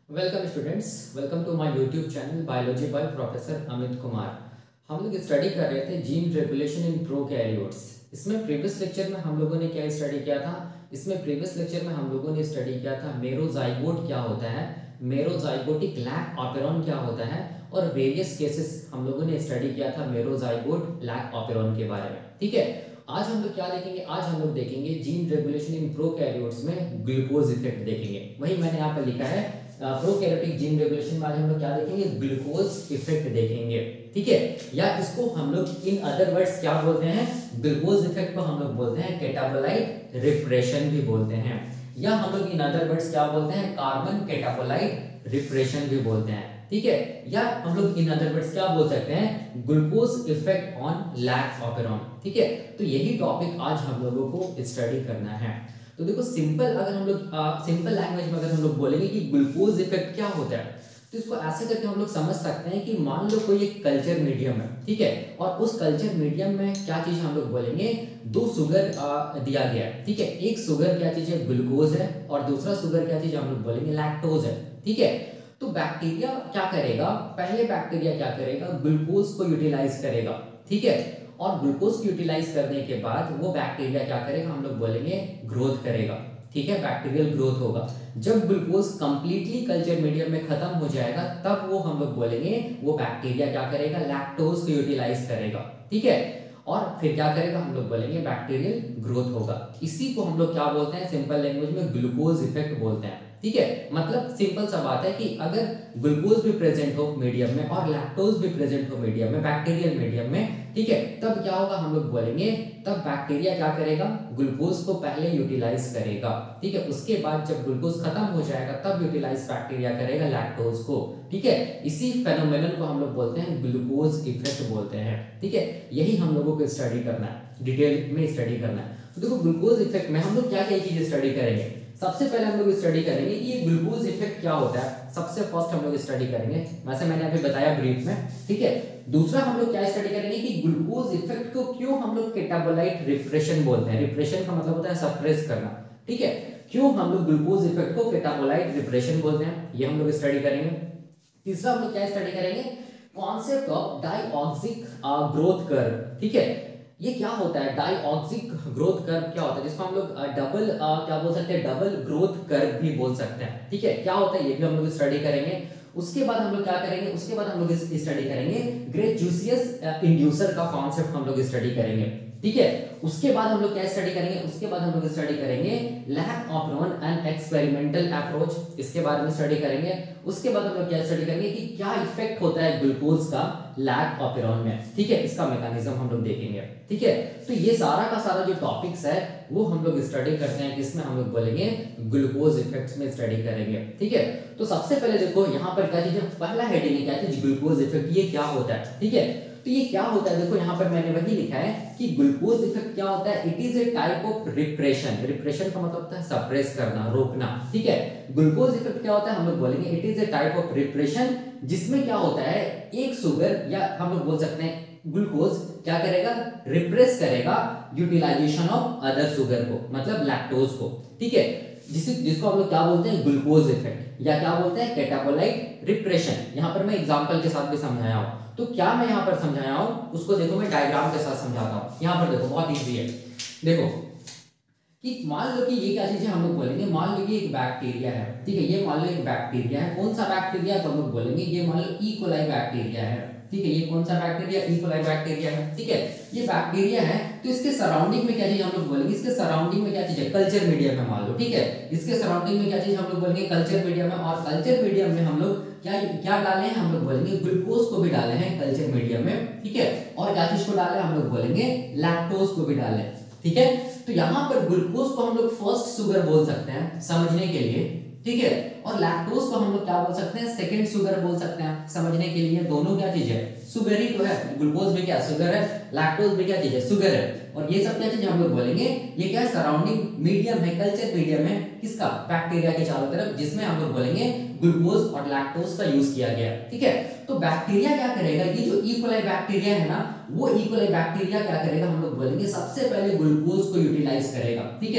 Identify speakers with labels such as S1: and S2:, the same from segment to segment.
S1: Welcome students, welcome to my YouTube channel biology by professor Amit Kumar. हम लोग study कर रहे थे जीन रेगुलेशन इन प्रोकैरियोट्स। इसमें प्रीवियस लेक्चर में हम लोगों ने क्या स्टडी किया था? इसमें प्रीवियस लेक्चर में हम लोगों ने स्टडी किया था मेरोजाइगोट क्या होता है, मेरोजाइगोटिक लैक ऑपेरॉन क्या होता है, और वेरियस केसेस हम लोगों ने स्टडी किया था मेरोजाइगोट लैक ऑपेरॉन के बारे में। ठीक है, आज हम लोग क्या देखेंगे? आज हम लोग देखेंगे जीन रेगुलेशन इन प्रोकैरियोट्स में ग्लूकोज इफेक्ट देखेंगे। वही मैंने यहाँ पर लिखा है, प्रोकैरियोटिक जीन रेगुलेशन में आज हम लोग क्या देखेंगे? ग्लूकोज इफेक्ट देखेंगे। ठीक है, या इसको हम लोग इन अदर वर्ड्स क्या बोलते हैं? ग्लूकोज इफेक्ट को हम लोग बोलते हैं कैटाबोलाइट रिप्रेशन भी बोलते हैं, या हम लोग इन अदर वर्ड्स क्या बोलते हैं? कार्बन कैटाबोलाइट रिप्रेशन भी बोलते हैं। ठीक है, या हम लोग इन अदर वर्ड्स क्या बोल सकते हैं? Glucose effect on lac operon. ठीक है, तो यही टॉपिक आज हम लोगों को स्टडी करना है। तो देखो, सिंपल अगर हम लोग सिंपल लैंग्वेज में अगर हम लोग बोलेंगे कि ग्लूकोज इफेक्ट क्या होता है, तो इसको ऐसे करके हम लोग समझ सकते हैं कि मान लो कोई एक कल्चर मीडियम है, ठीक है, और उस कल्चर मीडियम में क्या चीज हम लोग बोलेंगे? दो शुगर दिया गया है। ठीक है, एक शुगर क्या चीज है? ग्लूकोज है, और दूसरा शुगर क्या चीज हम लोग बोलेंगे? लैक्टोज है। ठीक है, तो बैक्टीरिया क्या करेगा? पहले बैक्टीरिया क्या करेगा? ग्लूकोज को यूटिलाइज करेगा। ठीक है, और ग्लूकोज को यूटिलाइज करने के बाद वो बैक्टीरिया क्या करेगा? हम लोग बोलेंगे ग्रोथ करेगा। ठीक है, बैक्टीरियल ग्रोथ होगा। जब ग्लूकोज कंप्लीटली कल्चर मीडियम में खत्म हो जाएगा, तब वो हम लोग बोलेंगे वो बैक्टीरिया क्या करेगा? लैक्टोज को यूटिलाइज करेगा। ठीक है, और फिर क्या करेगा? हम लोग बोलेंगे बैक्टीरियल ग्रोथ होगा। इसी को हम लोग क्या बोलते हैं? सिंपल लैंग्वेज में ग्लूकोज इफेक्ट बोलते हैं। ठीक है, मतलब सिंपल सा बात है कि अगर ग्लूकोज भी प्रेजेंट हो मीडियम में और लैक्टोज भी प्रेजेंट हो मीडियम में, बैक्टीरियल मीडियम में, ठीक है, तब क्या होगा? हम लोग बोलेंगे तब बैक्टीरिया क्या करेगा? ग्लूकोज को पहले यूटिलाइज करेगा। ठीक है, उसके बाद जब ग्लूकोज खत्म हो जाएगा तब यूटिलाइज बैक्टीरिया करेगा लैक्टोज को। ठीक है, इसी फेनोमेनन को हम लोग बोलते हैं ग्लूकोज इफेक्ट बोलते हैं। ठीक है, यही हम लोगों को स्टडी करना है, डिटेल में स्टडी करना है। तो देखो, ग्लूकोज इफेक्ट में हम लोग क्या क्या चीजें स्टडी करेंगे? सबसे पहले हम लोग स्टडी करेंगे कि ये ग्लूकोज इफेक्ट क्या होता है। सबसे फर्स्ट हम लोग स्टडी करेंगे, वैसे मैंने अभी बताया ब्रीफ में। ठीक है, दूसरा हम लोग क्या स्टडी करेंगे कि ग्लूकोज इफेक्ट को क्यों हम लोग कैटाबोलाइट रिप्रेशन बोलते हैं। रिप्रेशन का मतलब होता है सप्रेस करना। ठीक है, क्यों हम लोग ग्लूकोज इफेक्ट को कैटाबोलाइट रिप्रेशन बोलते हैं, ये हम लोग स्टडी करेंगे। तीसरा हम लोग क्या स्टडी करेंगे? Concept of diauxic growth curve. ठीक है, ये क्या होता है? डाइऑक्सिक ग्रोथ कर्व क्या होता है, जिसको हम लोग डबल क्या बोल सकते हैं? डबल ग्रोथ कर्व भी बोल सकते हैं। ठीक है, क्या होता है ये भी हम लोग स्टडी करेंगे। उसके बाद हम लोग क्या करेंगे? उसके बाद हम लोग स्टडी करेंगे ग्रेजुसियस इंड्यूसर का कॉन्सेप्ट हम लोग स्टडी करेंगे। ठीक है, उसके बाद हम लोग क्या स्टडी करेंगे? उसके बाद हम लोग स्टडी करेंगे lac operon and experimental approach, इसके बारे में स्टडी करेंगे। उसके बाद हम लोग क्या स्टडी करेंगे कि क्या इफेक्ट होता है ग्लूकोज का लैक ऑपेरॉन में। ठीक है, इसका मैकेनिज्म हम लोग देखेंगे। ठीक है, तो ये सारा का सारा जो टॉपिक्स है वो हम लोग स्टडी करते हैं, किसमें? हम लोग बोलेंगे ग्लूकोज इफेक्ट्स में स्टडी करेंगे। ठीक है, तो सबसे पहले देखो यहाँ पर क्या चीज है? पहला हेडिंग है क्या चीज? Glucose effect. ये क्या होता है? ठीक है, तो ये क्या होता है? देखो यहाँ पर मैंने वही लिखा है कि ग्लूकोज इफेक्ट क्या होता है? It is a type of repression. Repression का मतलब होता है सप्रेस करना, रोकना। ठीक है, ग्लूकोज इफेक्ट क्या होता है? हम लोग बोलेंगे it is a type of repression, जिसमें क्या होता है? एक शुगर या हम लोग बोल सकते हैं ग्लूकोज क्या करेगा? रिप्रेस करेगा यूटिलाइजेशन ऑफ अदर शुगर को, मतलब लैक्टोज को। ठीक है, जिसको हम लोग क्या बोलते हैं? ग्लूकोज इफेक्ट, या क्या बोलते हैं? Catabolite repression. यहाँ पर मैं एग्जांपल के साथ भी समझाया हूं। तो क्या मैं यहाँ पर समझाया हूं उसको देखो, मैं डायग्राम के साथ समझाता हूं। यहाँ पर देखो, बहुत इजी है। देखो कि मान लो कि ये क्या चीज है? हम लोग बोलेंगे मान लो कि एक बैक्टीरिया है। ठीक है, ये मान लो एक बैक्टीरिया है। कौन सा बैक्टीरिया? तो हम लोग बोलेंगे ये मान लो ई कोलाई बैक्टीरिया है। ठीक है, ये कौन सा बैक्टीरिया? ई कोलाई बैक्टीरिया है। ठीक है, ये बैक्टीरिया है, तो इसके सराउंडिंग में क्या चीज हम लोग बोलेंगे? इसके सराउंडिंग में क्या चीज है? कल्चर मीडियम है मान लो। ठीक है, इसके सराउंडिंग में क्या चीज हम लोग बोलेंगे? कल्चर मीडियम है। और कल्चर मीडियम में हम लोग क्या क्या डाले हैं? हम लोग बोलेंगे ग्लूकोज को भी डाले हैं कल्चर मीडियम में। ठीक है, और क्या चीज को डाले? हम लोग बोलेंगे लैक्टोज को भी डाले। ठीक है, तो यहाँ पर ग्लूकोज को हम लोग फर्स्ट शुगर बोल सकते हैं समझने के लिए। ठीक है, और लैक्टोज को हम लोग क्या बोल सकते हैं? सेकंड शुगर बोल सकते हैं समझने के लिए। दोनों क्या चीज है? शुगर ही तो है। ग्लूकोज भी क्या शुगर है, लैक्टोज भी क्या चीज है? शुगर है। और ये सब क्या चीज हम लोग बोलेंगे? ये क्या है? सराउंडिंग मीडियम है, कल्चर मीडियम है, किसका? बैक्टीरिया के चारों तरफ, जिसमें हम लोग बोलेंगे ग्लूकोज और लैक्टोज का यूज किया गया। ठीक है, तो बैक्टीरिया क्या करेगा? ये जो ई कोलाई बैक्टीरिया है ना, वो ई कोलाई बैक्टीरिया क्या करेगा? हम लोग बोलेंगे सबसे पहले ग्लूकोज को यूटिलाइज करेगा। ठीक है,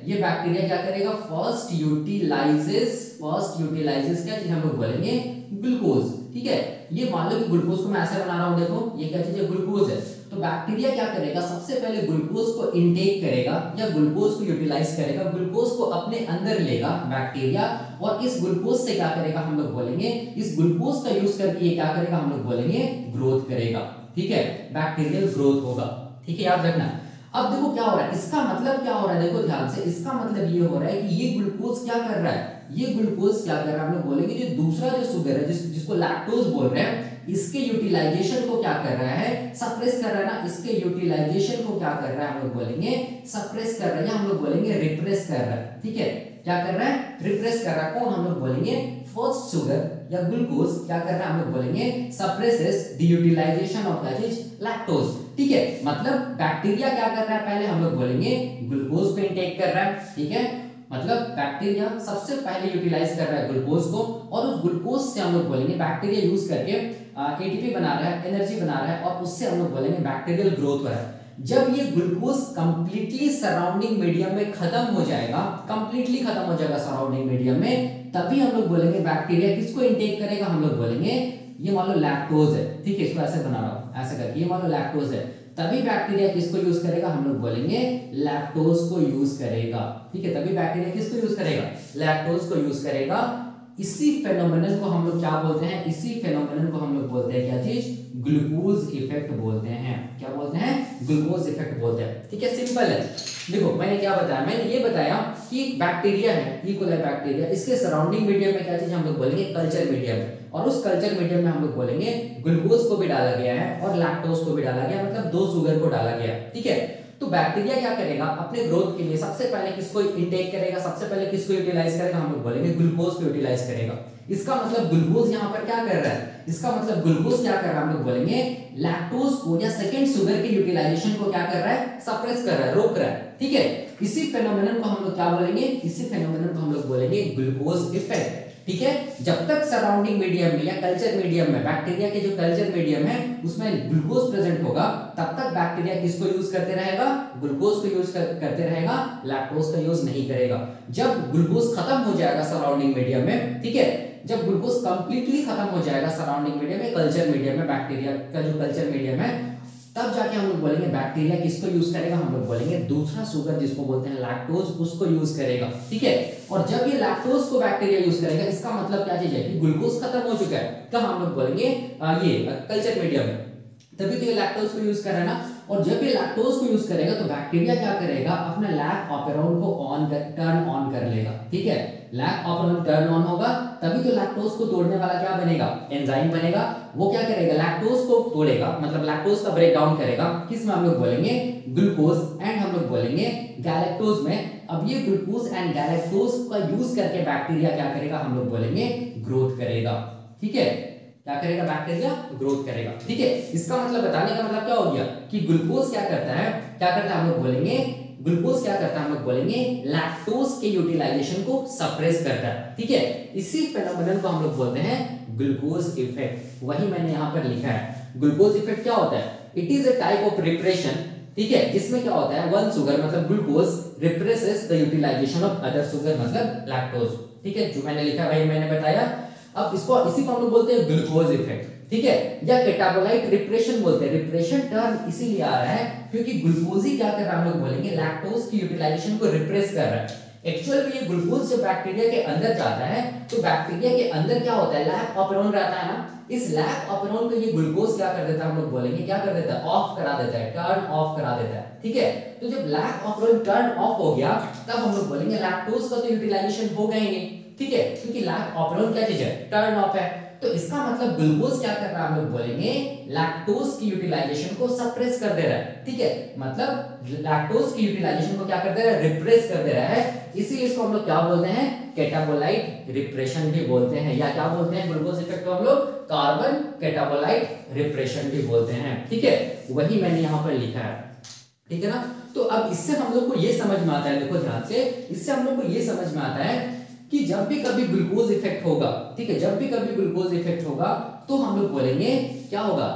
S1: ये बैक्टीरिया क्या करेगा, फर्स्ट यूटिलाइजेस क्या चीज हम लोग बोलेंगे, ग्लूकोज। ठीक है, ये मान लो कि ग्लूकोज को मैं ऐसे बना रहा हूं, देखो ये क्या चीज है, ग्लूकोज है। तो बैक्टीरिया क्या करेगा, सबसे पहले ग्लूकोज को इनटेक करेगा या ग्लूकोज को यूटिलाइज करेगा, ग्लूकोज को अपने अंदर लेगा बैक्टीरिया, और इस ग्लूकोज से क्या करेगा हम लोग बोलेंगे, इस ग्लूकोज का यूज करके ये क्या करेगा हम लोग बोलेंगे, ग्रोथ करेगा। ठीक है, बैक्टीरियल ग्रोथ होगा। ठीक है, याद रखना। अब देखो क्या हो रहा है, इसका मतलब क्या हो रहा है, देखो ध्यान से, इसका मतलब ये हो रहा है कि ये ग्लूकोज क्या कर रहा है, ये ग्लूकोज क्या कर रहा है, हम लोग बोलेंगे जो दूसरा जो शुगर है जिसको लैक्टोज बोल रहे हैं, इसके यूटिलाइजेशन को क्या कर रहा है, सप्रेस कर रहा है ना, इसके यूटिलाइजेशन को क्या कर रहा है हम लोग बोलेंगे, सप्रेस कर रहा है, हम लोग बोलेंगे रिप्रेस कर रहा है। ठीक है, क्या कर रहा है, रिप्रेस कर रहा है। कौन, हम लोग बोलेंगे फर्स्ट शुगर या ग्लूकोज क्या कर रहा है, हम लोग बोलेंगे suppresses the utilization of that is lactose. ठीक है, मतलब बैक्टीरिया क्या कर रहा है, पहले हम लोग बोलेंगे ग्लूकोज को इनटेक कर रहा है। ठीक है, मतलब बैक्टीरिया सबसे पहले यूटिलाइज कर रहा है ग्लूकोज को, और उस ग्लूकोज से हम लोग बोलेंगे बैक्टीरिया यूज करके एटीपी बना रहा है, एनर्जी बना रहा है, और उससे हम लोग बोलेंगे बैक्टीरियल ग्रोथ हो रहा है। जब ये ग्लूकोज कंप्लीटली सराउंडिंग मीडियम में खत्म हो जाएगा, कंप्लीटली खत्म हो जाएगा सराउंडिंग मीडियम में, तभी हम लोग बोलेंगे बैक्टीरिया किसको इनटेक करेगा, हम लोग बोलेंगे ये मान लो लैक्टोज है। ठीक है, इसको ऐसे बना रहा हूं, ऐसे करके, ये मान लो लैक्टोज है, तभी बैक्टीरिया किसको यूज करेगा, हम लोग बोलेंगे लैक्टोज को यूज करेगा। ठीक है, तभी बैक्टीरिया किसको यूज करेगा, लैक्टोज को यूज करेगा। इसी फेनोमेनन को हम लोग क्या बोलते हैं, इसी फेनोमेनन को हम लोग बोलते हैं क्या चीज, ग्लूकोज इफेक्ट बोलते हैं। क्या बोलते हैं, ग्लूकोज इफेक्ट बोलते हैं। ठीक है, सिंपल है। देखो मैंने क्या बताया, मैंने ये बताया कि बैक्टीरिया है, ई कोलाई बैक्टीरिया, इसके सराउंडिंग मीडियम में क्या चीज हम लोग बोलेंगे, कल्चर मीडियम, और उस कल्चर मीडियम में हम लोग बोलेंगे ग्लूकोज को भी डाला गया है और लैक्टोज को भी डाला गया, मतलब दो शुगर को डाला गया। ठीक है, तो बैक्टीरिया क्या करेगा, अपने ग्रोथ के लिए सबसे पहले किसको इनटेक करेगा, सबसे पहले किसको यूटिलाइज करेगा, हम लोग बोलेंगे ग्लूकोज को यूटिलाइज करेगा। इसका मतलब ग्लूकोज यहाँ पर क्या कर रहा है, इसका मतलब ग्लूकोज क्या कर रहा है, हम लोग बोलेंगे लैक्टोज को या सेकंड शुगर के यूटिलाइजेशन को क्या कर रहा है, सप्रेस कर रहा है, रोक रहा है। ठीक है, इसी फेनोमेनन को हम लोग क्या बोलेंगे, इसी फेनोमेनन को हम लोग बोलेंगे ग्लूकोज इफेक्ट। ठीक है, जब तक सराउंडिंग मीडियम में या कल्चर मीडियम में, बैक्टीरिया के जो कल्चर मीडियम है उसमें ग्लूकोज प्रेजेंट होगा, तब तक बैक्टीरिया किसको यूज करते रहेगा, ग्लूकोज को यूज करते रहेगा, लैक्टोज का यूज नहीं करेगा। जब ग्लूकोज खत्म हो जाएगा सराउंडिंग मीडियम में, ठीक है, जब ग्लूकोज कंप्लीटली खत्म हो जाएगा सराउंडिंग मीडियम में, कल्चर मीडियम में, बैक्टीरिया का जो कल्चर मीडियम है, तब जाके हम लोग बोलेंगे बैक्टीरिया किसको यूज करेगा, हम लोग बोलेंगे दूसरा शुगर जिसको बोलते हैं लैक्टोज, उसको यूज करेगा। ठीक है, और जब ये लैक्टोज को बैक्टीरिया यूज करेगा, इसका मतलब क्या चीज है कि ग्लूकोज खत्म हो चुका है, तो हम लोग बोलेंगे ये कल्चर मीडियम में, तभी तो ये लैक्टोज को यूज कर रहा है ना। और जब ये लैक्टोज को यूज करेगा तो बैक्टीरिया क्या करेगा, अपना लैक ऑपेरॉन को टर्न ऑन कर लेगा। ठीक है, लैक ऑपेरॉन टर्न ऑन होगा, तभी तो लैक्टोज को तोड़ने वाला क्या बनेगा, एंजाइम बनेगा। वो क्या करेगा, लैक्टोज को तोड़ेगा, मतलब लैक्टोज का ब्रेक डाउन करेगा, किसमें, हम लोग बोलेंगे ग्लूकोज एंड हम लोग बोलेंगे गैलेक्टोज में। अब ये ग्लूकोज एंड गैलेक्टोज का यूज करके बैक्टीरिया क्या करेगा, हम लोग बोलेंगे ग्रोथ करेगा। ठीक है, क्या करेगा, बैक्टीरिया ग्रोथ करेगा। ठीक है, इसका मतलब बताने का मतलब क्या हो गया कि ग्लूकोज क्या करता है, हम लोग बोलेंगे ग्लूकोज क्या करता है, हम लोग बोलेंगे लैक्टोज के यूटिलाइजेशन को सप्रेस करता है। ठीक है, इसी फेनोमेनन को हम लोग बोलते हैं ग्लूकोज इफेक्ट। वही मैंने यहाँ पर लिखा है। ग्लूकोज इफेक्ट क्या होता है, it is a type of repression. ठीक है, जिसमें क्या होता है, वन शुगर मतलब glucose represses the utilization of other sugar मतलब लैक्टोज। ठीक है, जो मैंने लिखा वही मैंने बताया। अब इसको इसी को हम लोग बोलते हैं ग्लूकोज इफेक्ट। ठीक है, या कैटाबोलाइट रिप्रेशन बोलते हैं। रिप्रेशन टर्म इसीलिए आ रहा है क्योंकि ग्लूकोज ही क्या कर रहा है, हम लोग बोलेंगे लैक्टोज की यूटिलाइजेशन को रिप्रेस कर रहा है। एक्चुअल में ये ग्लूकोज जब बैक्टीरिया के अंदर जाता है तो बैक्टीरिया के अंदर क्या होता है, लैक ऑपेरॉन रहता है ना, इस लैक ऑपेरॉन को ये ग्लूकोज क्या कर देता है, हम लोग बोलेंगे क्या कर देता है, ऑफ करा देता है, टर्न ऑफ करा देता है। ठीक है, तो जब लैक ऑपेरॉन टर्न ऑफ हो गया तब हम लोग बोलेंगे लैक्टोज का तो यूटिलाइजेशन होगा ही नहीं। ठीक है, क्योंकि लैक ऑपेरॉन क्या चीज है, टर्न ऑफ है। तो इसका मतलब ग्लूकोज क्या कर रहा है, हम लोग बोलेंगे लैक्टोज की यूटिलाइजेशन को सप्रेस कर दे रहा है। ठीक है, मतलब लैक्टोज की यूटिलाइजेशन को क्या कर दे रहा है, रिप्रेस कर दे रहा है। इसीलिए इसको हम लोग क्या बोलते हैं, कैटाबोलाइट रिप्रेशन भी बोलते हैं, या क्या बोलते हैं, ग्लूकोज इफेक्ट को हम लोग कार्बन कैटाबोलाइट रिप्रेशन भी बोलते हैं। ठीक है, वही मैंने यहाँ पर लिखा है। ठीक है ना, तो अब इससे हम लोग को ये समझ में आता है, देखो ध्यान से, इससे हम लोग को ये समझ में आता है कि जब भी कभी ग्लूकोज इफेक्ट होगा, ठीक है, जब भी कभी ग्लूकोज इफेक्ट होगा तो हम लोग बोलेंगे क्या होगा,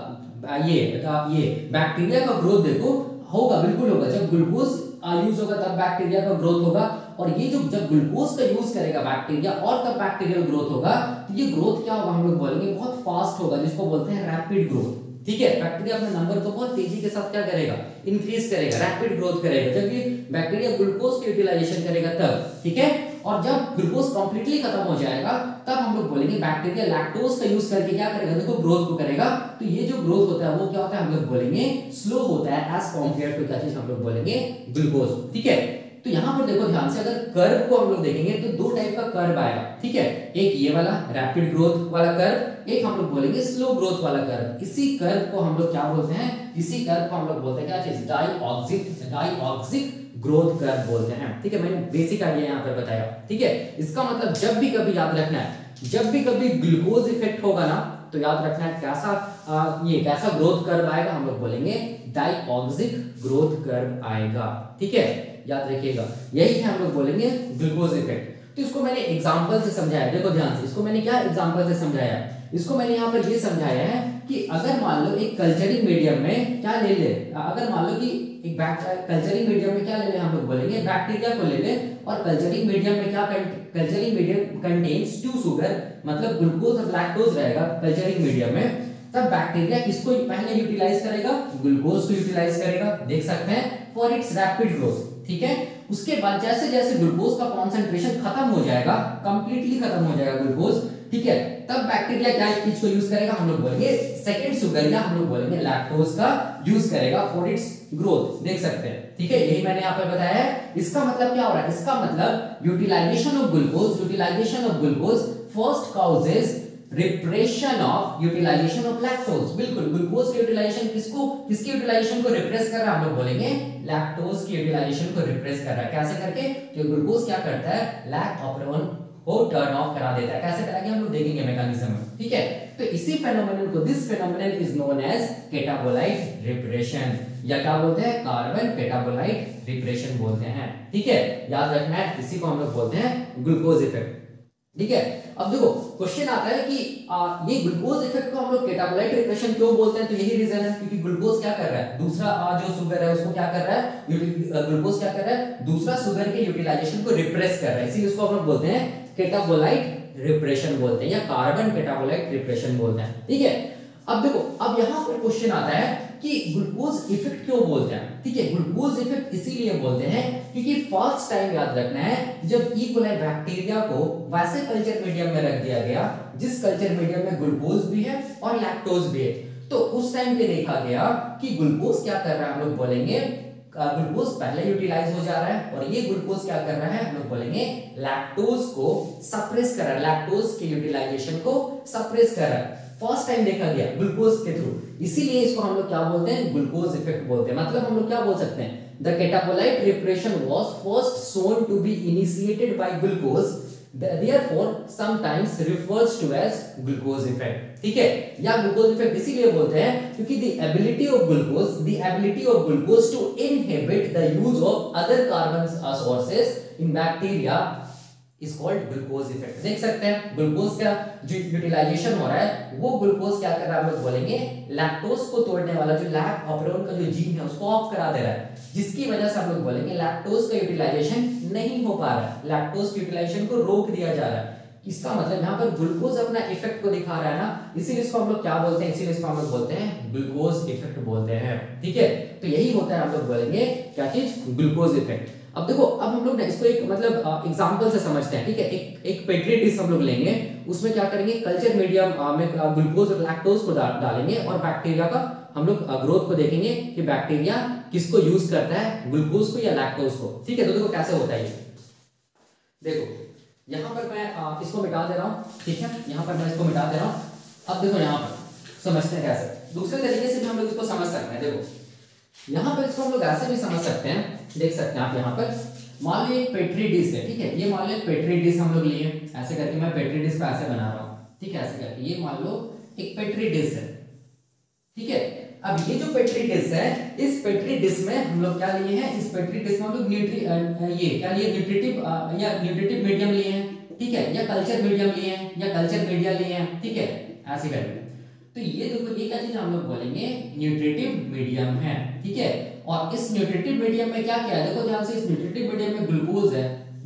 S1: ये बैक्टीरिया का ग्रोथ देखो होगा, बिल्कुल होगा। जब ग्लूकोज यूज होगा तब बैक्टीरिया का ग्रोथ होगा, और ये जो जब ग्लूकोज का यूज करेगा बैक्टीरिया और तब बैक्टीरियल ग्रोथ होगा, तो ये ग्रोथ क्या होगा हम लोग बोलेंगे बहुत फास्ट होगा, जिसको बोलते हैं रैपिड ग्रोथ। ठीक है, बैक्टीरिया अपने नंबर को बहुत तेजी के साथ क्या करेगा, इंक्रीज करेगा, रैपिड ग्रोथ करेगा जब ये बैक्टीरिया ग्लूकोज की यूटिलाइजेशन करेगा तब। ठीक है, और जब ग्लूकोज कंप्लीटली खत्म हो जाएगा तब हम लोग बोलेंगे बैक्टीरिया लैक्टोज का यूज करके क्या करेगा, देखो ग्रोथ को करेगा। तो ये जो ग्रोथ होता है वो क्या होता है हम लोग बोलेंगे स्लो होता है एज कंपेयर टू क्या चीज हम लोग बोलेंगे ग्लूकोज। ठीक है, तो यहाँ पर देखो ध्यान से, अगर कर्व को हम लोग देखेंगे तो दो टाइप का कर्व आएगा। ठीक है, एक ये वाला रैपिड ग्रोथ वाला कर्व, एक हम लोग बोलेंगे स्लो ग्रोथ वाला कर्व। इसी कर्व को हम लोग क्या बोलते हैं, इसी कर्व को हम लोग बोलते हैं क्या चीज, डायऑक्सिक ग्रोथ कर्व बोलते हैं। ठीक है, मैंने बेसिक आइडिया यहाँ पर बताया। ठीक है, इसका मतलब जब भी कभी याद रखना है, जब भी कभी ग्लूकोज इफेक्ट होगा ना, तो याद रखना है कैसा ये कैसा ग्रोथ कर्व आएगा, हम लोग बोलेंगे डायऑक्सिक ग्रोथ कर्व आएगा। ठीक है, याद रखिएगा, यही है हम लोग बोलेंगे ग्लूकोज इफेक्ट। तो इसको मैंने एग्जांपल से समझाया, देखो ध्यान से, इसको मैंने क्या एग्जांपल से समझाया, इसको मैंने यहाँ पर ये समझाया है कि अगर मान लो एक कल्चरिंग मीडियम में क्या ले ले, अगर मान लो कि एक कल्चरिंग मीडियम में क्या ले ले, हम लोग बोलेंगे बैक्टीरिया को ले ले, और कल्चरिंग मीडियम में क्या, कल्चरिंग मीडियम कंटेन्स 2 शुगर, मतलब ग्लूकोज और लैक्टोज रहेगा कल्चरिंग मीडियम में, तब बैक्टीरिया किसको पहले यूटिलाइज करेगा, ग्लूकोज को यूटिलाइज करेगा, देख सकते हैं, फॉर इट्स रैपिड ग्रोथ। ठीक है, उसके बाद जैसे जैसे ग्लूकोज का कॉन्सेंट्रेशन खत्म हो जाएगा, कंप्लीटली खत्म हो जाएगा ग्लूकोज, ठीक है, तब बैक्टीरिया क्या चीज को यूज करेगा, हम लोग बोलेंगे सेकंड शुगर या हम लोग बोलेंगे लैक्टोज का यूज करेगा फॉर इट्स ग्रोथ, देख सकते हैं। ठीक है, यही मैंने यहाँ पर बताया है। इसका मतलब क्या हो रहा है, इसका मतलब utilization of glucose first causes repression of utilization of lactose. बिल्कुल, ग्लूकोज की यूटिलाइजेशन किसकी यूटिलाइजेशन को रिप्रेस कर रहा है, हम लोग बोलेंगे लैक्टोज की यूटिलाइजेशन को रिप्रेस कर रहा है। कैसे करके, कि ग्लूकोज क्या करता है, लैक्टोपेरोन को टर्न ऑफ करा देता है। कैसे करेंगे हम लोग देखेंगे मैकेनिज्म। ठीक है, तो इसी फेनोमेनन को, this phenomenon is known as catabolite repression, या क्या बोलते हैं, कार्बन कैटाबोलाइट रिप्रेशन बोलते हैं। ठीक है, याद रखना है, इसी को हम लोग बोलते हैं ग्लूकोज इफेक्ट। ठीक है, अब देखो क्वेश्चन आता है कि ये ग्लूकोज इफेक्ट को हम लोग कैटाबोलाइट रिप्रेशन क्यों बोलते हैं, तो यही रीजन है, क्योंकि ग्लूकोज क्या कर रहा है, दूसरा जो शुगर है उसको क्या कर रहा है, ग्लूकोज क्या कर रहा है, दूसरा शुगर के यूटिलाइजेशन को रिप्रेस कर रहा है, इसीलिए इसको हम लोग बोलते हैं कैटाबोलाइट रिप्रेशन बोलते हैं, या कार्बन कैटाबोलाइट रिप्रेशन बोलते हैं। ठीक है, अब देखो, अब यहां पर क्वेश्चन आता है कि ग्लूकोज इफेक्ट क्यों बोलते हैं। ठीक है, ग्लूकोज इफेक्ट इसीलिए बोलते हैं क्योंकि फर्स्ट टाइम याद रखना है, जब ई कोलाई बैक्टीरिया को वैसे कल्चर मीडियम में रख दिया गया जिस कल्चर मीडियम में ग्लूकोज भी है और लैक्टोज भी है, तो उस टाइम पे देखा गया कि ग्लूकोज क्या कर रहा है, हम लोग बोलेंगे ग्लूकोज पहले यूटिलाइज हो जा रहा है, और ये ग्लूकोज क्या कर रहा है, हम लोग बोलेंगे लैक्टोज को सप्रेस कर रहा है, लैक्टोज के यूटिलाइजेशन को सप्रेस कर रहा है। फर्स्ट टाइम देखा गया ग्लूकोज के थ्रू, इसीलिए इसको हम लोग क्या बोलते हैं, ग्लूकोज इफेक्ट बोलते हैं। मतलब हम लोग क्या बोल सकते हैं, the catabolite repression was first shown to be initiated by glucose, therefore sometimes refers to as glucose effect। ठीक है, या ग्लूकोज इफेक्ट इसीलिए बोलते हैं क्योंकि the ability of glucose to inhibit the use of other carbon sources in bacteria is called glucose effect। देख सकते हैं, ग्लूकोज का जो यूटिलाइजेशन हो रहा है वो ग्लूकोज क्या कर रहा है, हम लोग बोलेंगे लैक्टोज को तोड़ने वाला जो लैक्टोपेरोन का जो जीन है उसको ऑफ करा दे रहा है, जिसकी वजह से हम लोग बोलेंगे लैक्टोज का यूटिलाइजेशन नहीं हो पा रहा है, लैक्टोज की यूटिलाइजेशन को रोक दिया जा रहा है। इसका मतलब यहाँ पर ग्लूकोज अपना इफेक्ट को दिखा रहा है ना, इसीलिए इसको हम लोग क्या बोलते हैं, इसीलिए इसको हम लोग बोलते हैं ग्लूकोज इफेक्ट बोलते हैं। ठीक है, तो यही होता है, हम लोग बोलेंगे क्या चीज, ग्लूकोज इफेक्ट। अब देखो, अब हम लोग ना इसको एक मतलब एग्जांपल से समझते हैं। ठीक है, एक पेट्री डिश हम लोग लेंगे, उसमें क्या करेंगे, कल्चर मीडियम में ग्लूकोज और लैक्टोज को डालेंगे, और बैक्टीरिया का हम लोग ग्रोथ को देखेंगे कि बैक्टीरिया किसको यूज करता है, ग्लूकोज को या लैक्टोज को। ठीक है, तो देखो कैसे होता है ये, देखो यहाँ पर मैं इसको मिटा दे रहा हूँ। ठीक है, यहाँ पर मैं इसको मिटा दे रहा हूँ। अब देखो यहाँ पर समझते हैं कैसे, दूसरे तरीके से भी हम लोग इसको समझ सकते हैं। देखो यहाँ पर इसको हम लोग ऐसे भी समझ सकते हैं, देख सकते हैं आप, यहाँ पर मान लो एक पेट्री डिश है। ठीक है, ये मान लो एक पेट्री डिश हम लोग लिए, ऐसे करके मैं पेट्री डिश को ऐसे बना रहा हूँ। ठीक है, ऐसे करके ये मान लो एक पेट्री डिश है। ठीक है, अब ये जो पेट्री डिश है, इस पेट्री डिश में हम लोग क्या लिए हैं, इस पेट्री डिश में हम लोग ये क्या लिए, न्यूट्रिटिव मीडियम लिए हैं। ठीक है, या कल्चर मीडियम लिए हैं, या कल्चर मीडिया लिए हैं। ठीक है, ऐसे करके, तो ये देखो ये क्या चीज हम लोग बोलेंगे न्यूट्रिटिव मीडियम है। ठीक है, और इस न्यूट्रिटिव मीडियम में क्या क्या है, देखो ध्यान से, इस न्यूट्रिटिव मीडियम में ग्लूकोज है,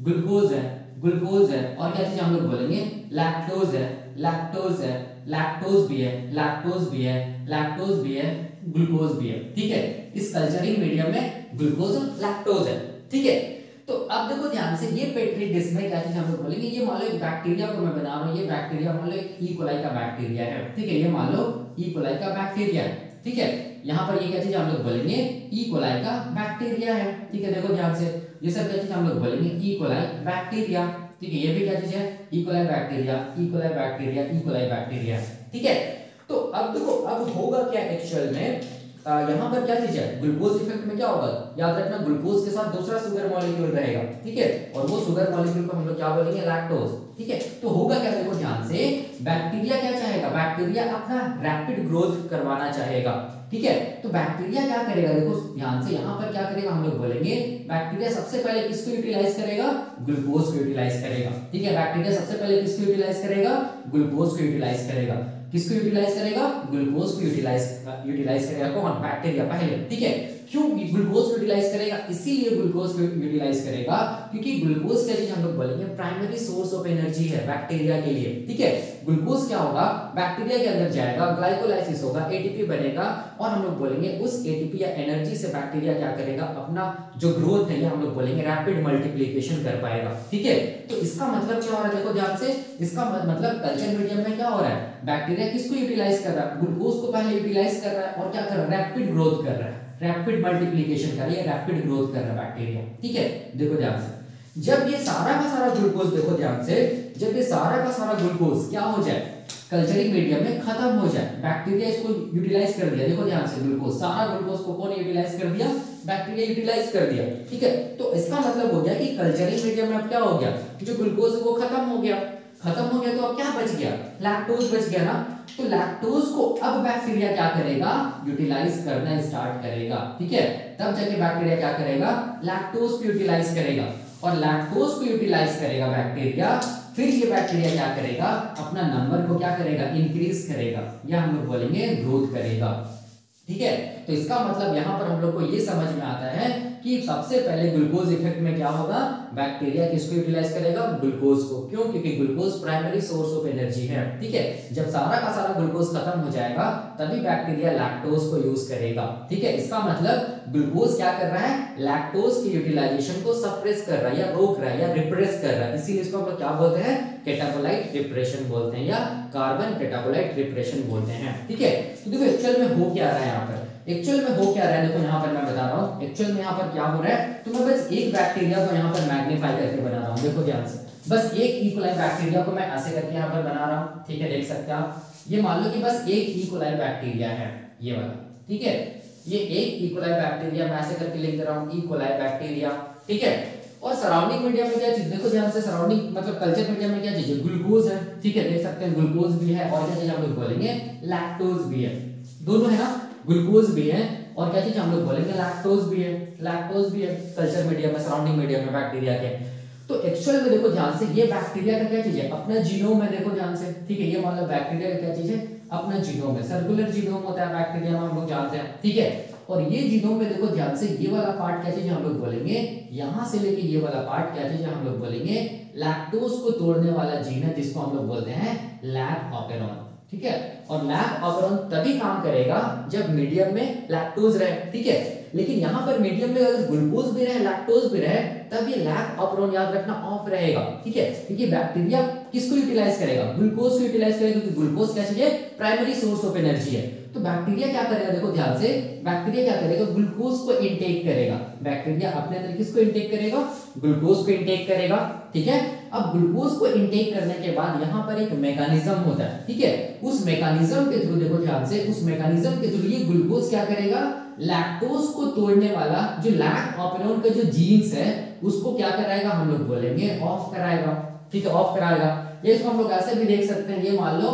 S1: ग्लूकोज है, ग्लूकोज है, और क्या चीज हम लोग बोलेंगे, लैक्टोज है, लैक्टोज है, लैक्टोज भी है, लैक्टोज भी है, लैक्टोज भी है, ग्लूकोज भी है। ठीक है, इस कल्चरिंग मीडियम में ग्लूकोज और लैक्टोज है। ठीक है, तो अब देखो ध्यान से, ये पेट्री डिश में क्या चीज हम लोग बोलेंगे, ये मान लो एक बैक्टीरिया को मैं बना रहा हूँ, ये बैक्टीरिया मान लो एक ई कोलाई का बैक्टीरिया है। ठीक है, ये मान लो ई कोलाई का बैक्टीरिया है। ठीक है, यहाँ पर ये क्या चीज हम लोग बोलेंगे, ई कोलाई का बैक्टीरिया है। ठीक है, देखो ध्यान से, ये सब क्या चीज हम लोग बोलेंगे, ई कोलाई बैक्टीरिया। ठीक है, ये भी क्या चीज है, E coli bacteria, E coli bacteria, E coli bacteria. ठीक है, तो अब देखो, अब होगा क्या एक्चुअल में, यहाँ पर क्या चीज है, ग्लूकोज इफेक्ट में क्या होगा, याद रखना, ग्लूकोज के साथ दूसरा शुगर मॉलिक्यूल रहेगा। ठीक है, और वो शुगर मॉलिक्यूल को हम लोग क्या बोलेंगे, लैक्टोज। ठीक है, तो होगा क्या, देखो ध्यान से, बैक्टीरिया क्या चाहेगा, बैक्टीरिया अपना रैपिड ग्रोथ करवाना चाहेगा। ठीक है, तो बैक्टीरिया क्या करेगा, देखो ध्यान से, यहाँ पर क्या करेगा, हम लोग बोलेंगे बैक्टीरिया सबसे पहले किसको यूटिलाइज करेगा, ग्लूकोज को यूटिलाइज करेगा। ठीक है, बैक्टीरिया सबसे पहले किसको यूटिलाइज करेगा, ग्लूकोज को यूटिलाइज करेगा। किसको यूटिलाइज करेगा, ग्लूकोज को यूटिलाइज करेगा कौन, बैक्टीरिया पहले। ठीक है, क्यों ग्लूकोज को यूटिलाइज करेगा, इसीलिए ग्लूकोज को यूटिलाइज करेगा क्योंकि ग्लूकोज क्या चीज हम लोग बोलेंगे, प्राइमरी सोर्स ऑफ एनर्जी है बैक्टीरिया के लिए। ठीक है, ग्लूकोज क्या होगा, बैक्टीरिया के अंदर जाएगा, ग्लाइकोलाइसिस होगा, एटीपी बनेगा, और हम लोग बोलेंगे उस एटीपी या एनर्जी से बैक्टीरिया क्या करेगा, अपना जो ग्रोथ है, ये हम लोग बोलेंगे रैपिड मल्टीप्लिकेशन कर पाएगा। ठीक है, तो इसका मतलब क्या हो रहा है, देखो ध्यान से, इसका मतलब कल्चर मीडियम में क्या हो रहा है, बैक्टीरिया किसको यूटिलाइज कर रहा है, ग्लूकोज को पहले यूटिलाइज कर रहा है, और क्या कर रहा है, रैपिड ग्रोथ कर रहा है, रैपिड मल्टीप्लिकेशन कर रहा है, रैपिड ग्रोथ कर रहा है बैक्टीरिया। ठीक है, देखो ध्यान से, जब ये सारा का सारा ग्लूकोज, देखो ध्यान से, जब ये सारा का सारा ग्लूकोज क्या हो जाए, कल्चरिंग मीडियम में खत्म हो जाए, बैक्टीरिया इसको यूटिलाइज कर दिया, देखो ध्यान से, ग्लूकोज, सारा ग्लूकोज को कौन यूटिलाइज कर दिया, बैक्टीरिया यूटिलाइज कर दिया। ठीक है, तो इसका मतलब हो गया कि कल्चरिंग मीडियम में अब क्या हो गया, जो ग्लूकोज है वो खत्म हो गया, खत्म हो गया, तो अब क्या बच गया, लैक्टोज बच गया ना। तो लैक्टोज को अब बैक्टीरिया क्या करेगा, यूटिलाइज करना स्टार्ट करेगा। ठीक है, तब जाके बैक्टीरिया क्या करेगा, लैक्टोज को यूटिलाइज करेगा, और लैक्टोज को यूटिलाइज करेगा बैक्टीरिया, फिर ये बैक्टीरिया क्या करेगा, अपना नंबर को क्या करेगा, इंक्रीज करेगा, या हम लोग बोलेंगे ग्रोथ करेगा। ठीक है, तो इसका मतलब यहाँ पर हम लोग को ये समझ में आता है कि सबसे पहले ग्लूकोज इफेक्ट में क्या होगा, बैक्टीरिया किसको यूटिलाइज करेगा, ग्लूकोज को। क्यों, क्योंकि glucose primary source of energy है। ठीक है, जब सारा का सारा ग्लूकोज खत्म हो जाएगा तभी बैक्टीरिया लैक्टोज को यूज करेगा। ठीक है, इसका मतलब ग्लूकोज क्या कर रहा है, लैक्टोज की यूटिलाइजेशन को सप्रेस कर रहा है, या रोक रहा है, या रिप्रेस कर रहा है, इसीलिए इसको हम लोग क्या बोलते हैं, कैटाबोलाइट रिप्रेशन बोलते हैं, या कार्बन कैटाबोलाइट रिप्रेशन बोलते हैं। ठीक है, तो देखो एक्चुअल में हो क्या रहा है, यहाँ पर एक्चुअल में हो क्या रहा है, देखो यहाँ पर मैं बता रहा हूँ एक्चुअल में यहाँ पर क्या हो रहा है, तो मैं बस एक बैक्टीरिया को यहाँ पर मैग्नीफाई करके बना रहा हूँ। देखो ध्यान से, बस एक ई कोलाई बैक्टीरिया को मैं ऐसे करके यहाँ पर बना रहा हूँ। ठीक है, देख सकते हैं आप, ये मान लो कि बस एक ई कोलाई बैक्टीरिया है, ये वाला। ठीक है, ये एक ई कोलाई बैक्टीरिया मैं ऐसे करके लिख दे रहा हूँ, ई कोलाई बैक्टीरिया। ठीक है, और सराउंडिंग मीडिया में क्या चीज, देखो ध्यान से, सराउंडिंग मतलब कल्चर मीडिया में क्या चीज है, ग्लूकोज है। ठीक है, देख सकते हैं ग्लूकोज भी है, और क्या चीज हम लोग बोलेंगे, लैक्टोज भी है, दोनों है ना, ग्लूकोज भी है, और क्या चीज हम लोग बोलेंगे, लैक्टोज भी है, लैक्टोज भी है कल्चर मीडिया में, सराउंडिंग मीडिया में बैक्टीरिया के। तो एक्चुअल में देखो ध्यान से, ये बैक्टीरिया का क्या चीज है, अपना जीनोम है, देखो ध्यान से। ठीक है, ये मान लो बैक्टीरिया का क्या चीज है, अपना जीनोम है, सर्कुलर जीनोम होता है बैक्टीरिया में, हम लोग जानते हैं। ठीक है, और ये जीनोम में देखो ध्यान से, ये वाला पार्ट क्या चीज है, हम लोग बोलेंगे, यहां से लेके ये वाला पार्ट क्या चीज है, हम लोग बोलेंगे लैक्टोज को तोड़ने वाला जीन है, जिसको हम लोग बोलते हैं लैक ऑपेरॉन। ठीक है, और लैक ऑपेरॉन तभी काम करेगा जब मीडियम में लैक्टोज रहे। ठीक है, लेकिन यहाँ पर मीडियम में अगर ग्लूकोज भी रहे, लैक्टोज भी रहे, तब ये लैक ऑपेरॉन याद रखना ऑफ रहेगा। ठीक है, क्योंकि बैक्टीरिया किसको यूटिलाइज करेगा, ग्लूकोज को यूटिलाइज करेगा, क्योंकि ग्लूकोज क्या चीज है, प्राइमरी सोर्स ऑफ एनर्जी है। तो बैक्टीरिया क्या करेगा, देखो ध्यान से, बैक्टीरिया क्या करेगा, ग्लूकोज को इनटेक करेगा, बैक्टीरिया अपने अंदर किसको इनटेक करेगा, ग्लूकोज को इनटेक करेगा। ठीक है, अब ग्लूकोज को इनटेक करने के बाद यहाँ पर एक मैकेनिज्म होता है। ठीक है, उस मैकेनिज्म के थ्रू, देखो ध्यान से, उस मैकेनिज्म के थ्रू ये ग्लूकोज क्या करेगा, लैक्टोज को तोड़ने वाला जो लैक ऑपेरॉन का जो जीन्स है उसको क्या कराएगा, हम लोग बोलेंगे ऑफ कराएगा। ठीक है, ऑफ कराएगा। ये इसको हम लोग ऐसे भी देख सकते हैं, ये मान लो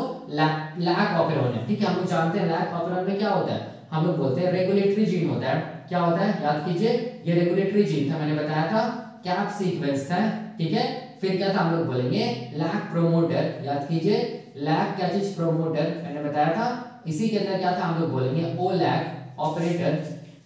S1: लैक ऑपेरॉन है। ठीक है, हम लोग जानते हैं लैक ऑपेरॉन में क्या होता है, हम लोग बोलते हैं रेगुलेटरी जीन होता है। क्या होता है, याद कीजिए, ये रेगुलेटरी जीन था, मैंने बताया था, कैप सीक्वेंस था। ठीक है, फिर क्या था, हम लोग बोलेंगे लैक प्रोमोटर, याद कीजिए, लैक क्या चीज, प्रोमोटर, मैंने बताया था। इसी के अंदर क्या था, हम लोग बोलेंगे ओ लैक ऑपरेटर।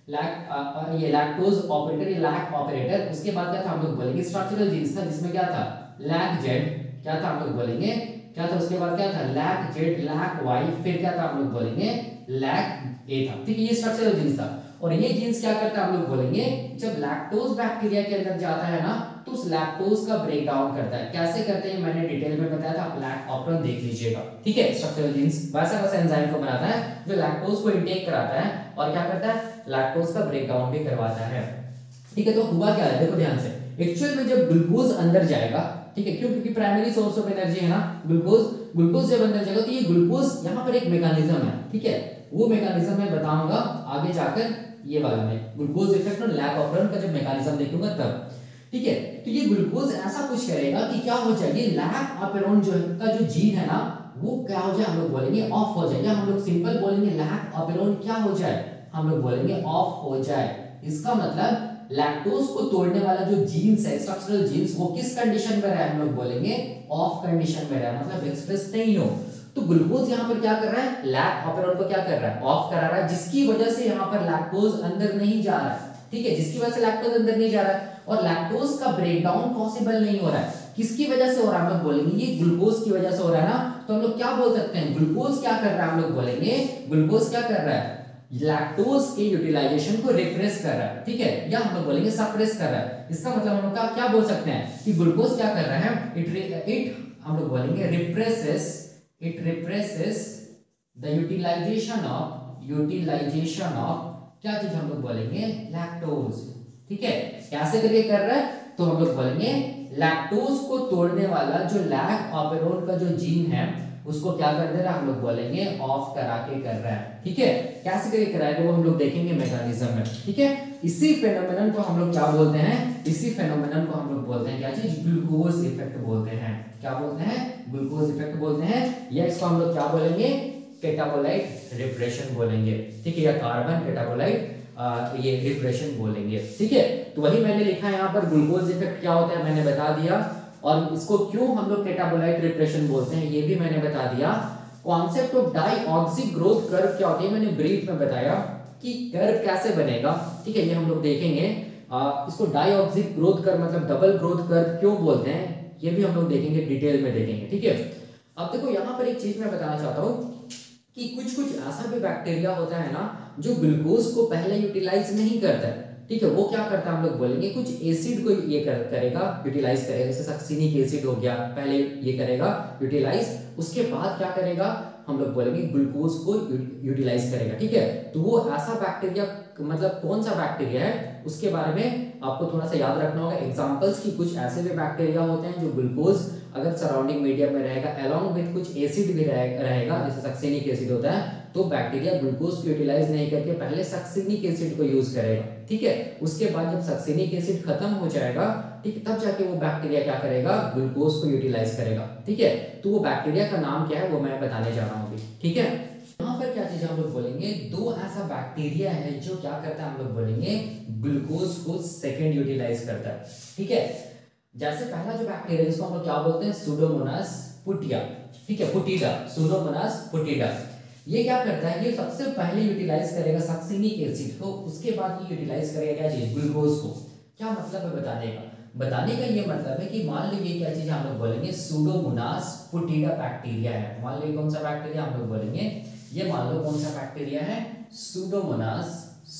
S1: ये लैक्टोज ऑपरेटर, ये लैक ऑपरेटर। उसके बाद क्या था हम लोग बोलेंगे स्ट्रक्चरल जीन्स था, जिसमें क्या था लैक जेड, क्या था हम लोग बोलेंगे क्या था, उसके बाद क्या था लैक जेड, लैक वाई, फिर क्या था हम लोग बोलेंगे लैक ए था। ठीक है, ये स्ट्रक्चरल जीन्स था। और ये जीन्स क्या करता है हम लोग बोलेंगे, जब लैक्टोज बैक्टीरिया के अंदर जाता है ना तो उस लैक्टोज का ब्रेक डाउन करता है। कैसे करते हैं मैंने डिटेल में बताया था, आप लैक ऑपरेटन देख लीजिएगा। ठीक है, स्ट्रक्चरल जीन्स वैसा वैसा एंजाइम को बनाता है जो लैक्टोज को इंटेक कराता है और क्या करता है लैक्टोज का ब्रेक डाउन भी करवाता है। ठीक है, तो हुआ क्या है देखो ध्यान से, एक्चुअल में जब ग्लूकोज अंदर जाएगा, ठीक है, क्यों, क्योंकि प्राइमरी सोर्स ऑफ एनर्जी है ना ग्लूकोज जब अंदर जाएगा तो ये ग्लूकोज यहाँ पर एक मैकेनिज्म है। ठीक है, वो मैकेनिज्म मैं बताऊंगा आगे जाकर, ये वाला में ग्लूकोज इफेक्ट और लैक ऑपरेटन का जब मैकेनिज्म देखूंगा तब। ठीक है, तो ये ग्लूकोज ऐसा कुछ करेगा कि क्या हो जाएगी, लैक ऑपरेटन जो का जो जीन है ना वो क्या हो जाए हम लोग बोलेंगे ऑफ हो जाए, या हम लोग सिंपल बोलेंगे लैक ऑपरेटन क्या हो जाए, हम लोग बोलेंगे ऑफ हो जाए। इसका मतलब लैक्टोज को तोड़ने वाला जो जीन्स है, स्ट्रक्चरल जीन्स, वो किस कंडीशन में रहा है, हम लोग बोलेंगे ऑफ कंडीशन में रहा है, मतलब एक्सप्रेस नहीं हो। तो ग्लूकोज यहाँ पर क्या कर रहा है, लैक ऑपरेटन को क्या कर रहा है, ऑफ करा रहा है, जिसकी वजह से यहाँ पर लैक्टोज अंदर नहीं जा रहा है। ठीक है, जिसकी वजह से लैक्टोज अंदर नहीं जा रहा है और लैक्टोज का ब्रेकडाउन पॉसिबल नहीं हो रहा है। किसकी वजह से हो रहा है, हम लोग बोलेंगे ये ग्लूकोज की वजह से हो रहा है ना। तो हम लोग क्या बोल सकते हैं, ग्लूकोज क्या कर रहा है, हम लोग बोलेंगे ग्लूकोज क्या कर रहा है, लैक्टोज के यूटिलाइजेशन को रिप्रेस कर रहा है। ठीक है, या हम लोग बोलेंगे सप्रेस कर रहा है। इसका मतलब हम लोग क्या बोल सकते हैं कि ग्लूकोज क्या कर रहा है, इट हम लोग बोलेंगे represses, it represses the utilization of क्या चीज हम लोग बोलेंगे लैक्टोज। ठीक है, कैसे करके कर रहा है, तो हम लोग बोलेंगे लैक्टोज को तोड़ने वाला जो लैक ऑपरेटन का जो जीन है उसको क्या कर दे रहा है, हम लोग बोलेंगे ऑफ करा के कर रहा है। ठीक है, कैसे करके कराएगा वो हम लोग देखेंगे मैकेनिज्म में। ठीक है, इसी फेनोमेनन को हम लोग क्या बोलते हैं, इसी फेनोमेनन को हम लोग बोलते हैं क्या चीज, ग्लूकोज इफेक्ट बोलते हैं। क्या बोलते हैं, ग्लूकोज इफेक्ट बोलते हैं, या इसको हम लोग क्या बोलेंगे, कैटाबोलाइट रिप्रेशन बोलेंगे। ठीक है, या कार्बन कैटाबोलाइट ये रिप्रेशन बोलेंगे। ठीक है, तो वही मैंने लिखा है यहाँ पर, ग्लूकोज इफेक्ट क्या होता है मैंने बता दिया, और इसको क्यों हम लोग कैटाबोलाइट रिप्रेशन बोलते हैं ये भी मैंने बता दिया। Concept of diauxic growth curve क्या होती है मैंने ब्रीफ में बताया कि कर्व कैसे बनेगा। ठीक है, ये हम लोग देखेंगे। इसको डाइऑक्सिक ग्रोथ कर्व मतलब डबल ग्रोथ कर्व क्यों बोलते हैं ये भी हम लोग देखेंगे, डिटेल में देखेंगे। ठीक है, अब देखो यहाँ पर एक चीज मैं बताना चाहता हूँ कि कुछ कुछ ऐसा भी बैक्टीरिया होता है ना जो ग्लूकोज को पहले यूटिलाइज नहीं करता है। ठीक है, वो क्या करता है हम लोग बोलेंगे कुछ एसिड को ये करेगा, यूटिलाइज करेगा, जैसे सक्सिनिक एसिड हो गया, पहले ये करेगा यूटिलाइज, उसके बाद क्या करेगा हम लोग बोलेंगे ग्लूकोज को यूटिलाइज करेगा। ठीक है, तो वो ऐसा बैक्टीरिया मतलब कौन सा बैक्टीरिया है उसके बारे में आपको थोड़ा सा याद रखना होगा। एग्जांपल्स की कुछ ऐसे भी बैक्टीरिया होते हैं जो ग्लूकोज अगर सराउंडिंग मीडियम में रहेगा अलोंग विद कुछ एसिड भी रहेगा, जैसे सक्सिनिक एसिड होता है, तो बैक्टीरिया ग्लूकोज को यूटिलाइज नहीं करके पहले सक्सिनिक एसिड को यूज करेगा। ठीक है, उसके बाद जब सक्सिनिक एसिड खत्म हो जाएगा, ठीक है, तब जाके वो बैक्टीरिया क्या करेगा ग्लूकोज को यूटिलाइज करेगा। ठीक है, तो वो बैक्टीरिया का नाम क्या है वो मैं बताने जा रहा हूँ अभी। ठीक है, यहाँ पर क्या चीज हम लोग बोलेंगे, दो ऐसा बैक्टीरिया है जो क्या करता है हम लोग बोलेंगे ग्लूकोज को सेकेंड यूटिलाइज करता है। ठीक है, जैसे पहला जो बैक्टीरिया जिसको हम लोग क्या बोलते हैं सुडोमोनास पुटिया। ठीक है, पुटीडा, सुडोमोनास पुटीडा, ये क्या करता है, ये सबसे पहले यूटिलाइज करेगा सक्सिनिक एसिड को, उसके बाद ये यूटिलाइज करेगा क्या चीज ग्लूकोज को। क्या मतलब है बताने का ये मतलब है कि मान लीजिए क्या चीज हम लोग बोलेंगे सुडोमोनास पुटीडा बैक्टीरिया है। मान लीजिए कौन सा बैक्टीरिया हम लोग बोलेंगे, ये मान लो कौन सा बैक्टीरिया है सुडोमोनास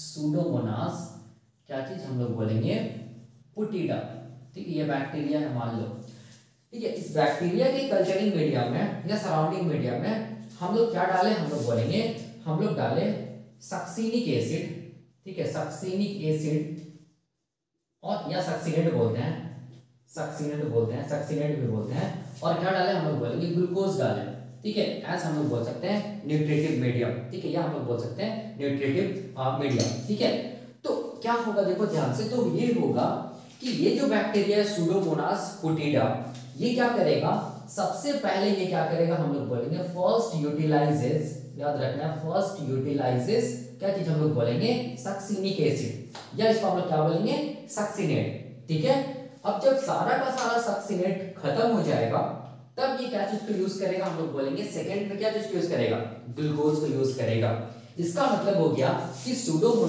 S1: क्या चीज हम लोग बोलेंगे पुटीडा। ठीक है, ये बैक्टीरिया है मान लो। ठीक है, इस बैक्टीरिया के कल्चरिंग मीडियम में या सराउंडिंग मीडियम में हम लोग क्या डालें, हम लोग बोलेंगे हम लोग डालें सक्सिनिक एसिड। ठीक है, सक्सिनिक एसिड और या सक्सिनेट बोलते हैं, सक्सिनेट भी बोलते हैं, और क्या डालें हम लोग बोलेंगे ग्लूकोज डालें। ठीक है, ऐसा हम लोग बोल सकते हैं न्यूट्रिटिव मीडियम। ठीक है, या हम लोग बोल सकते हैं न्यूट्रिटिव मीडियम। ठीक है, तो क्या होगा देखो ध्यान से, तो ये होगा कि ये जो बैक्टीरिया है सुडोमोनास पुटीडा, ये क्या करेगा सबसे पहले, ये क्या करेगा हम लोग बोलेंगे फर्स्ट यूटिलाइजेस, याद रखना फर्स्ट यूटिलाइजेस क्या चीज हम लोग बोलेंगे सक्सिनिक एसिड, या इसको हम लोग क्या बोलेंगे सक्सिनेट। ठीक है, अब जब सारा का सारा सक्सिनेट खत्म हो जाएगा तब ये क्या चीज को यूज करेगा, हम लोग बोलेंगे सेकंड में क्या चीज को यूज करेगा ग्लूकोज को यूज करेगा। इसका मतलब हो गया कि सुडोमोनास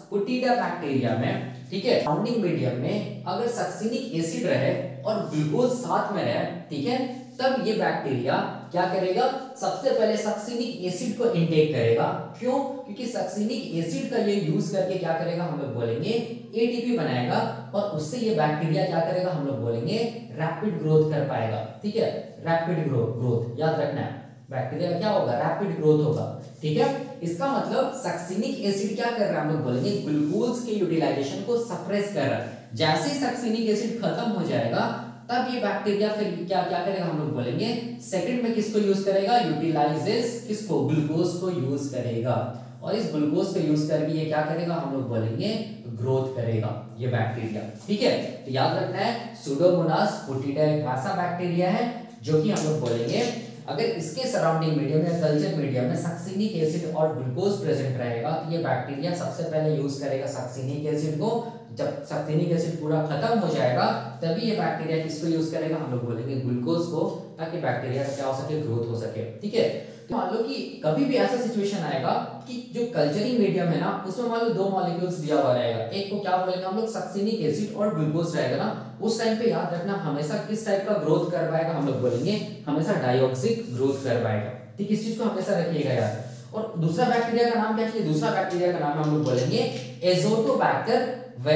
S1: पुटीडा बैक्टीरिया में, ठीक है, सराउंडिंग मीडियम में अगर सक्सिनिक एसिड रहे और ग्लूकोज साथ में रहे, ठीक है, तब ये बैक्टीरिया क्या करेगा, सबसे पहले सक्सिनिक एसिड को इनटेक करेगा। क्यों? क्योंकि सक्सिनिक एसिड का ये यूज करके क्या करेगा, हम लोग बोलेंगे एटीपी बनाएगा और उससे ये बैक्टीरिया क्या करेगा, हम लोग बोलेंगे रैपिड ग्रोथ कर पाएगा। ठीक है, रैपिड ग्रोथ याद रखना है, बैक्टीरिया का क्या होगा, रैपिड ग्रोथ होगा। ठीक है, इसका मतलब सक्सिनिक एसिड क्या कर रहा है, हम लोग बोलेंगे ग्लूकोज के यूटिलाइजेशन को सप्रेस कर रहा है। जैसे ही सक्सिनिक एसिड खत्म हो जाएगा तब ये बैक्टीरिया फिर क्या क्या करेगा, हम लोग बोलेंगे सेकंड में किसको यूज करेगा, यूटिलाइजेस किसको, ग्लूकोज को यूज करेगा। और इस ग्लूकोज को यूज करके ये क्या करेगा, हम लोग बोलेंगे ग्रोथ करेगा ये बैक्टीरिया। ठीक है, तो याद रखना है सुडोमोनास पुटीडा एक ऐसा बैक्टीरिया है जो कि हम लोग बोलेंगे अगर इसके सराउंडिंग मीडियम या कल्चर मीडियम में सक्सिनिक एसिड और ग्लूकोज प्रेजेंट रहेगा तो ये बैक्टीरिया सबसे पहले यूज करेगा सक्सिनिक एसिड को। जब सक्सिनिक एसिड पूरा खत्म हो जाएगा तभी ये बैक्टीरिया किसको यूज करेगा, हम लोग बोलेंगे ग्लूकोज को, ताकि बैक्टीरिया का क्या हो सके, ग्रोथ हो सके। ठीक है, तो मान लो कि कभी भी ऐसा सिचुएशन आएगा कि जो कल्चरिंग मीडियम है ना उसमें मान लो दो मॉलिक्यूल्स दिया हुआ रहेगा, एक को क्या बोलेंगे हम लोग सक्सिनिक एसिड और ग्लूकोज रहेगा ना, उस टाइम पे याद रखना हमेशा किस टाइप का ग्रोथ कर पाएगा, हम लोग बोलेंगे हमेशा डाइऑक्सिक ग्रोथ कर पाएगा। ठीक, इस चीज को हमेशा रखिएगा याद। और दूसरा बैक्टीरिया का नाम क्या है, दूसरा बैक्टीरिया का नाम हम लोग बोलेंगे एजोटोबैक्टर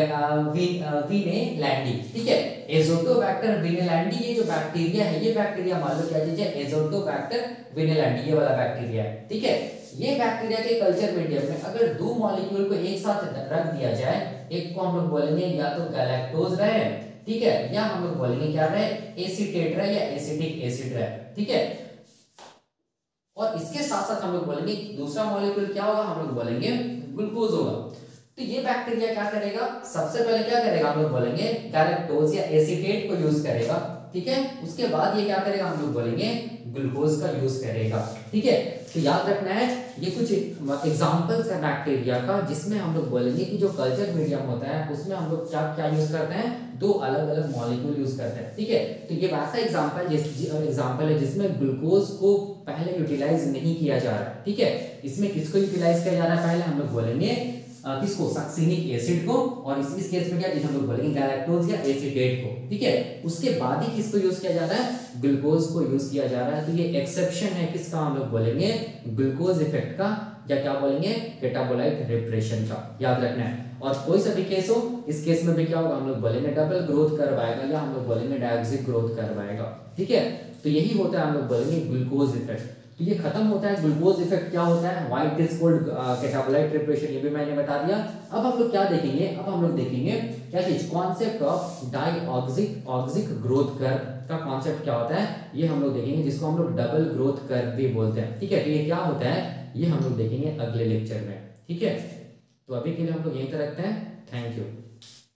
S1: विनेलैंडी। ठीक है, एजोटोबैक्टर विनेलैंडी ये जो बैक्टीरिया है, ये बैक्टीरिया मान लो क्या चीज है, एजोटोबैक्टर विनेलैंडी ये वाला बैक्टीरिया है। ठीक है, ये बैक्टीरिया के कल्चर मीडियम में अगर दो मॉलिक्यूल को एक साथ रख दिया जाए, एक को हम लोग बोलेंगे या तो गैलेक्टोज रहे, ठीक है, या हम लोग बोलेंगे क्या रहे, एसीटेट रहे या एसिटिक एसिड रहे। ठीक है, और इसके साथ साथ हम लोग बोलेंगे दूसरा मॉलिक्यूल क्या होगा, हम लोग बोलेंगे ग्लूकोज होगा। तो ये बैक्टीरिया क्या करेगा, सबसे पहले क्या करेगा, हम लोग बोलेंगे गैलेक्टोज या एसीटेट को यूज करेगा। ठीक है, उसके बाद ये क्या करेगा, हम लोग बोलेंगे ग्लूकोज का यूज करेगा। ठीक है, तो याद रखना है ये कुछ एग्जांपल्स है बैक्टीरिया का जिसमें हम लोग बोलेंगे कि जो कल्चर मीडियम होता है उसमें हम लोग क्या क्या यूज करते हैं, दो अलग अलग मॉलिक्यूल यूज करते हैं। ठीक है, तो ये वैसा एग्जांपल है जिसमें ग्लूकोज को पहले यूटिलाइज नहीं किया जा रहा है। ठीक है, इसमें किसको यूटिलाइज किया जा रहा है, पहले हम लोग बोलेंगे किसको, सक्सिनिक एसिड को, और इस केस में क्या हम लोग बोलेंगे गैलेक्टोज या एसीटेट को। ठीक है, उसके बाद ही किसको यूज किया जा रहा है, ग्लूकोज को यूज किया जा रहा है। तो ये एक्सेप्शन है किसका, हम लोग बोलेंगे ग्लूकोज इफेक्ट का, या क्या बोलेंगे कैटाबोलाइट रिप्रेशन का, याद रखना है। और कोई सा भी केस हो, इस केस में भी क्या होगा, हम लोग बोलेंगे डबल ग्रोथ करवाएगा या हम लोग बोलेंगे डायक्सिक ग्रोथ करवाएगा। ठीक है, तो यही होता है हम लोग बोलेंगे ग्लूकोज इफेक्ट। तो ये खत्म होता है ग्लूकोज इफेक्ट, क्या होता है, which is called catabolite repression, ये भी मैंने बता दिया। अब हम लोग क्या देखेंगे, अब हम लोग देखेंगे क्या चीज, concept of diauxic growth curve का कॉन्सेप्ट क्या होता है, ये हम लोग देखेंगे, जिसको हम लोग डबल ग्रोथ कर्व भी बोलते हैं। ठीक है, तो ये क्या होता है, ये हम लोग देखेंगे अगले लेक्चर में। ठीक है, तो अभी के लिए हम लोग यहीं तक रखते हैं। Thank you.